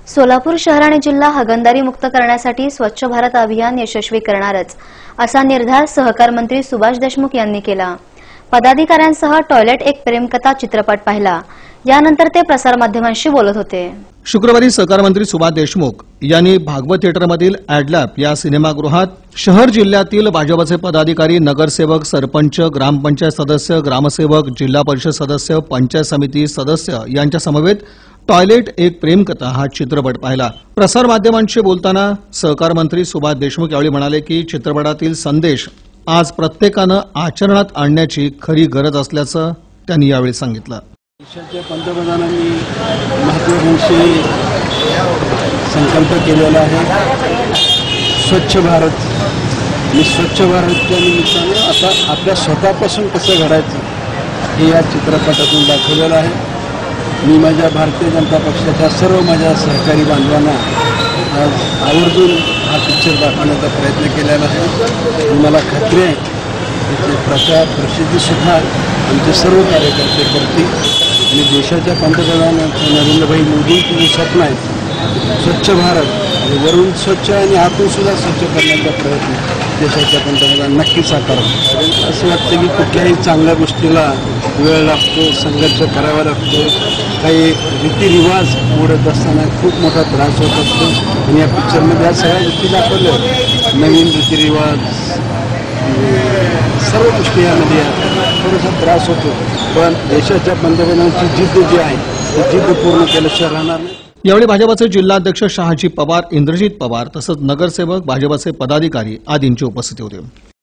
सोलापूर शहर आणि जिल्हा हागणदारी मुक्त करण्यासाठी स्वच्छ भारत अभियान यशस्वी करणारच असा निर्धार सहकार मंत्री सुभाष देशमुख यांनी केला। पदाधिकाऱ्यांसह टॉयलेट एक प्रेमकथा चित्रपट पाहिला। यानंतर ते प्रसारमाध्यमांशी बोलत होते। शुक्रवारी सहकार मंत्री सुभाष देशमुख यांनी भागवत थिएटरमधील ॲडलॅब या सिनेमागृहात शहर जिल्ह्यातील भाजपचे पदाधिकारी, नगरसेवक, सरपंच, ग्रामपंचायत सदस्य, ग्रामसेवक, जिल्हा परिषद सदस्य, पंचायत समिती सदस्य यांच्या समवेत टॉयलेट एक प्रेमकथा हा चित्रपट पाहिला। प्रसारमाध्यमांशी बोलताना सहकार मंत्री सुभाष देशमुख यावेळी म्हणाले की चित्रपटातील संदेश आज प्रत्येकानं आचरणात आणण्याची खरी गरज असल्याचं त्यांनी यावेळी सांगितलं। देशाच्या पंतप्रधानांनी महत्त्वाकांक्षी संकल्प केलेला आहे स्वच्छ भारत। आणि स्वच्छ भारतच्या निमित्तानं आता आपल्या स्वतःपासून कसं घडायचं हे या चित्रपटातून दाखवलेलं आहे। मी माझ्या भारतीय जनता पक्षाच्या सर्व माझ्या सहकारी बांधवांना आज आवर्जून हा पिक्चर दाखवण्याचा प्रयत्न केलेला आहे। मला खात्री आहे त्याचे प्रचार प्रसिद्धीसुद्धा आमचे सर्व कार्यकर्ते करतील आणि देशाच्या पंतप्रधान नरेंद्रभाई मोदींचं जे स्वप्न आहे स्वच्छ भारत, वरून स्वच्छ आणि आतून सुद्धा स्वच्छ करण्याचा प्रयत्न देशाच्या पंतप्रधान नक्कीच साकार होईल। असं वाटतं की कुठल्याही चांगल्या गोष्टीला वेळ लागतो, संघर्ष करावा लागतो, काही रीतिरिवाज मोडत असताना खूप मोठा त्रास होत असतो आणि या पिक्चरमध्ये या सगळ्या गोष्टी दाखवल्या। नवीन रीतिरिवाज सर्व गोष्टी यामध्ये थोडासा त्रास होतो, पण देशाच्या पंतप्रधानांची जिद्द जी आहे ती जिद्द पूर्ण केल्याशिवाय राहणार नाही। यावेळी भाजपचे जिल्हाध्यक्ष शहाजी पवार, इंद्रजित पवार तसंच नगरसेवक, भाजपचे पदाधिकारी आदींची उपस्थिती होती।